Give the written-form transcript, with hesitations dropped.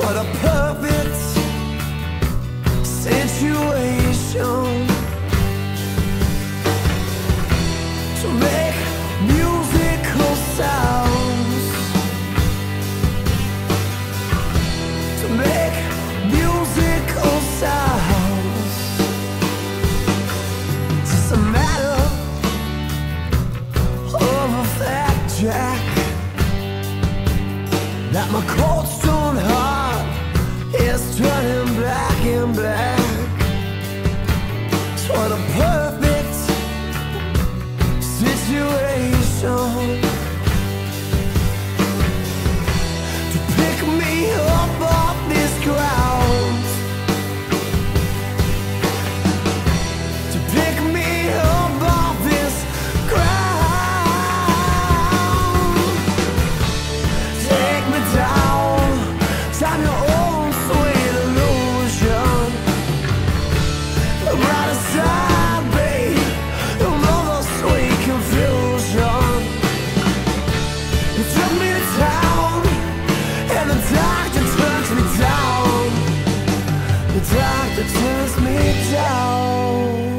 What a perfect situation to make musical sounds, to make musical sounds. It's just a matter of a fact, Jack, that my cold stone heart is turning black and black. It's what a perfect situation to pick me up off this ground, to pick me up off this ground. Take me down, time your own sweet illusion. The brighter side, babe, you'll know the sweet confusion. You took me to town, and the doctor turns me down. The doctor turns me down.